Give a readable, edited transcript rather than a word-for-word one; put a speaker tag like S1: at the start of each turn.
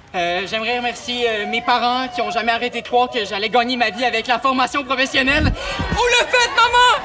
S1: J'aimerais remercier mes parents qui ont jamais arrêté de croire que j'allais gagner ma vie avec la formation professionnelle. Vous le faites, maman!